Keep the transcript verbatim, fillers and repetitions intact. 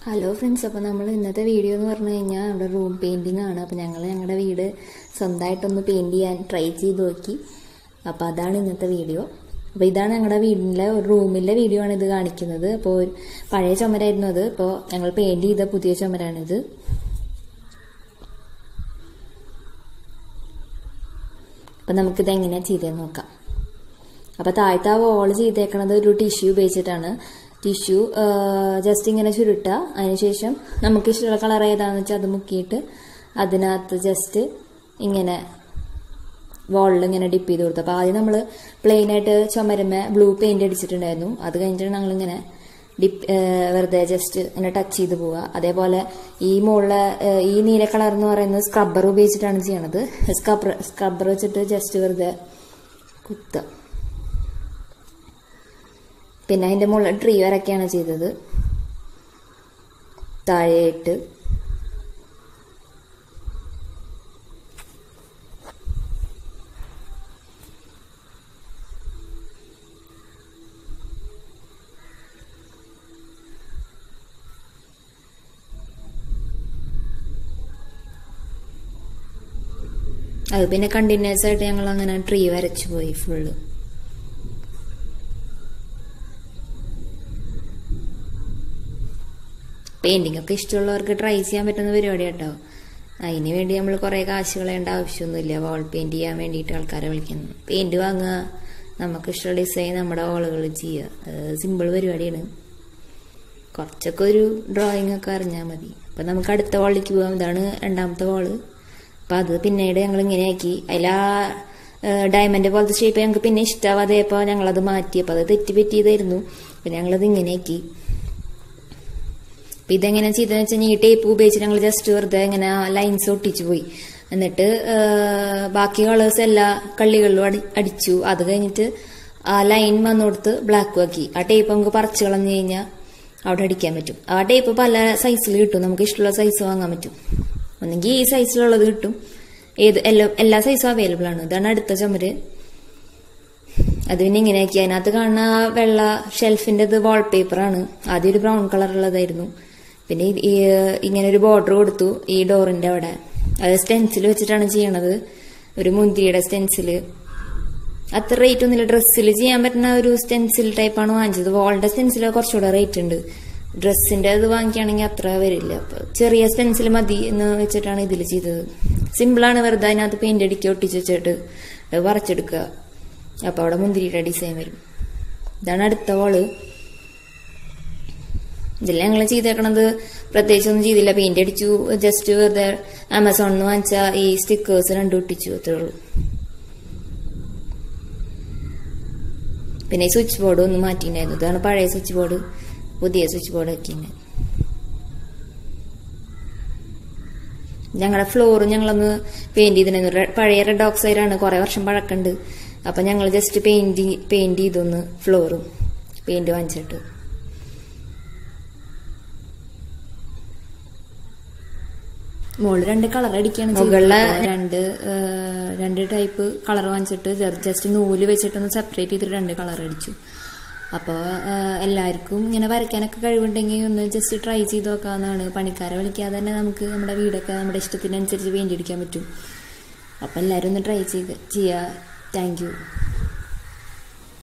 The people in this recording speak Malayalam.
ഹലോ ഫ്രണ്ട്സ്, അപ്പോൾ നമ്മൾ ഇന്നത്തെ വീഡിയോ എന്ന് പറഞ്ഞു കഴിഞ്ഞാൽ നമ്മുടെ റൂം പെയിൻറ്റിംഗ് ആണ്. അപ്പോൾ ഞങ്ങൾ ഞങ്ങളുടെ വീട് സ്വന്തമായിട്ടൊന്ന് പെയിൻറ് ചെയ്യാൻ ട്രൈ ചെയ്ത് നോക്കി. അപ്പോൾ അതാണ് ഇന്നത്തെ വീഡിയോ. അപ്പോൾ ഇതാണ് ഞങ്ങളുടെ വീടിൻ്റെ ഒരു റൂമിലെ വീഡിയോ ആണ് ഇത് കാണിക്കുന്നത്. അപ്പോൾ പഴയ ചുമരായിരുന്നു അത്. ഇപ്പോൾ ഞങ്ങൾ പെയിൻറ് ചെയ്ത പുതിയ ചുമരാണിത്. അപ്പം നമുക്കിത് എങ്ങനെയാണ് ചെയ്തതെന്ന് നോക്കാം. അപ്പോൾ താഴത്തെ ആ വോള് ചെയ്തേക്കണത് ഒരു ടിഷ്യൂ ഉപയോഗിച്ചിട്ടാണ്. ടിഷ്യൂ ജസ്റ്റ് ഇങ്ങനെ ചുരുട്ടുക. അതിനുശേഷം നമുക്ക് ഇഷ്ടമുള്ള കളർ ഏതാണെന്ന് വെച്ചാൽ അത് മുക്കിയിട്ട് അതിനകത്ത് ജസ്റ്റ് ഇങ്ങനെ വോളിൽ ഇങ്ങനെ ഡിപ്പ് ചെയ്ത് കൊടുത്തു. അപ്പോൾ ആദ്യം നമ്മൾ പ്ലെയിനായിട്ട് ചുമരുമേ ബ്ലൂ പെയിന്റ് അടിച്ചിട്ടുണ്ടായിരുന്നു. അത് കഴിഞ്ഞിട്ട് ഞങ്ങളിങ്ങനെ ഡിപ്പ് വെറുതെ ജസ്റ്റ് ഇങ്ങനെ ടച്ച് ചെയ്ത് പോവുക. അതേപോലെ ഈ മുകളിലെ ഈ നീല കളർ എന്ന് പറയുന്നത് സ്ക്രബ്ബർ ഉപയോഗിച്ചിട്ടാണ് ചെയ്യണത്. സ്ക്രബ്ബർ സ്ക്രബ്ബർ വെച്ചിട്ട് ജസ്റ്റ് വെറുതെ കുത്തുക. പിന്നെ അതിൻ്റെ മുകളിൽ ട്രീ വരയ്ക്കുകയാണ് ചെയ്തത്. താഴെയായിട്ട് അത് പിന്നെ കണ്ടിന്യൂസ് ആയിട്ട് ഞങ്ങൾ അങ്ങനെ ട്രീ വരച്ചു പോയി ഫുള്ള്. പെയിന്റിംഗ് ഒക്കെ ഇഷ്ടമുള്ളവർക്ക് ട്രൈ ചെയ്യാൻ പറ്റുന്ന പരിപാടി കേട്ടോ. അതിന് വേണ്ടി നമ്മൾ കുറേ കാശ് കളയേണ്ട ആവശ്യമൊന്നുമില്ല. വാൾ പെയിന്റ് ചെയ്യാൻ വേണ്ടിയിട്ട് ആൾക്കാരെ വിളിക്കുന്നു. പെയിന്റ് വാങ്ങുക, നമുക്ക് ഇഷ്ടമുള്ള ഡിസൈൻ നമ്മുടെ വാളുകൾ ചെയ്യുക. സിമ്പിൾ പരിപാടിയാണ്. കുറച്ചൊക്കെ ഒരു ഡ്രോയിങ് ഒക്കെ അറിഞ്ഞാൽ മതി. അപ്പം നമുക്ക് അടുത്ത വാളിലേക്ക് പോകാം. ഇതാണ് രണ്ടാമത്തെ വാള്. അപ്പം അത് പിന്നീട് ഞങ്ങൾ ഇങ്ങനെയാക്കി. അതിൽ ആ ഡയമണ്ട് പോലത്തെ ഷേപ്പ് ഞങ്ങൾക്ക് പിന്നെ ഇഷ്ടമാവാതെയപ്പോൾ ഞങ്ങളത് മാറ്റി. അപ്പം അത് തെറ്റി പറ്റിയതായിരുന്നു. അപ്പം ഞങ്ങളത് ഇങ്ങനെയാക്കി. അപ്പം ഇതെങ്ങനെ ചെയ്തതെന്ന് വെച്ചാൽ ഈ ടേപ്പ് ഉപയോഗിച്ച് ഞങ്ങൾ ജസ്റ്റ് വെറുതെ ഇങ്ങനെ ലൈൻസ് ഒട്ടിച്ചു പോയി. എന്നിട്ട് ബാക്കി കളേഴ്സ് എല്ലാ കള്ളികളിലും അടി അടിച്ചു അത് കഴിഞ്ഞിട്ട് ആ ലൈൻ വന്നു കൊടുത്ത് ബ്ലാക്ക് ആക്കി. ആ ടേപ്പ് നമുക്ക് പറിച്ചു കളഞ്ഞു കഴിഞ്ഞാൽ അവിടെ അടിക്കാൻ പറ്റും. ആ ടേപ്പ് പല സൈസിൽ കിട്ടും. നമുക്ക് ഇഷ്ടമുള്ള സൈസ് വാങ്ങാൻ പറ്റും. ഒന്നെങ്കിൽ ഈ സൈസിലുള്ളത് കിട്ടും. ഏത് എല്ലാ എല്ലാ സൈസും അവൈലബിൾ ആണ്. ഇതാണ് അടുത്ത ചുമര്. അത് പിന്നെ ഇങ്ങനെയാക്കി. അതിനകത്ത് കാണുന്ന വെള്ള ഷെൽഫിൻ്റെ ഇത് വാൾപേപ്പറാണ്. ആദ്യം ഒരു ബ്രൗൺ കളറുള്ളതായിരുന്നു. പിന്നെ ഇങ്ങനെ ഒരു ബോർഡർ കൊടുത്തു ഈ ഡോറിന്റെ അവിടെ. അത് സ്റ്റെൻസിൽ വെച്ചിട്ടാണ് ചെയ്യണത്. ഒരു മുന്തിരിയുടെ സ്റ്റെൻസിൽ. അത്ര റേറ്റ് ഒന്നുമില്ല. ഡ്രസ്സിൽ ചെയ്യാൻ പറ്റുന്ന ഒരു സ്റ്റെൻസിൽ ടൈപ്പാണ് വാങ്ങിച്ചത്. വാളിന്റെ സ്റ്റെൻസിൽ കുറച്ചുകൂടെ റേറ്റ് ഉണ്ട്. ഡ്രസ്സിന്റെ അത് വാങ്ങിക്കുകയാണെങ്കിൽ അത്ര വരില്ല. അപ്പൊ ചെറിയ സ്റ്റെൻസിൽ മതി എന്ന് വെച്ചിട്ടാണ് ഇതിൽ ചെയ്തത്. സിമ്പിളാണ്. വെറുതെ അതിനകത്ത് പെയിന്റ് അടിക്കുക, ഒട്ടിച്ച് വെച്ചിട്ട് വരച്ചെടുക്കുക. അപ്പൊ അവിടെ മുന്തിരിയുടെ ഡിസൈൻ വരും. ഇതാണ് അടുത്ത വാള്. ഇതിൽ ഞങ്ങൾ ചെയ്തേക്കണത് പ്രത്യേകിച്ച് ഒന്നും ചെയ്തില്ല. പെയിന്റ് അടിച്ചു, ജസ്റ്റ് വെറുതെ ആമസോണിൽ നിന്ന് വാങ്ങിച്ച ഈ സ്റ്റിക്കേഴ്സ് രണ്ടും ഒട്ടിച്ചു, അത്രേ ഉള്ളൂ. പിന്നെ ഈ സ്വിച്ച് ബോർഡ് ഒന്ന് മാറ്റിയിട്ടുണ്ടായിരുന്നു. ഇതാണ് പഴയ സ്വിച്ച് ബോർഡ്. പുതിയ സ്വിച്ച് ബോർഡ് ആക്കിയിട്ടുണ്ട്. ഞങ്ങളുടെ ഫ്ലോറും ഞങ്ങളൊന്ന് പെയിന്റ് ചെയ്തിട്ടുണ്ടായിരുന്നു. പഴയ റെഡ് ഓക്സൈഡാണ്, കുറെ വർഷം പഴക്കമുണ്ട്. അപ്പൊ ഞങ്ങൾ ജസ്റ്റ് പെയിന്റ് പെയിന്റ് ചെയ്തൊന്ന് ഫ്ലോറും പെയിന്റ് വാങ്ങിച്ചിട്ട്. മുകളിൽ രണ്ട് കളർ അടിക്കുകയാണ്. മുകളിലെ രണ്ട് രണ്ട് ടൈപ്പ് കളർ വാങ്ങിച്ചിട്ട് ജസ്റ്റ് നൂല് വെച്ചിട്ടൊന്ന് സെപ്പറേറ്റ് ചെയ്തിട്ട് രണ്ട് കളർ അടിച്ചു. അപ്പോൾ എല്ലാവർക്കും ഇങ്ങനെ വരയ്ക്കാനൊക്കെ കഴിവുണ്ടെങ്കിൽ ഒന്ന് ജസ്റ്റ് ട്രൈ ചെയ്ത് നോക്കാവുന്നതാണ്. പണിക്കാരെ വിളിക്കാതെ തന്നെ നമുക്ക് നമ്മുടെ വീടൊക്കെ നമ്മുടെ ഇഷ്ടത്തിനനുസരിച്ച് പെയിന്റ് അടിക്കാൻ പറ്റും. അപ്പോൾ എല്ലാവരും ഒന്ന് ട്രൈ ചെയ്ത് ചെയ്യുക. Thank U.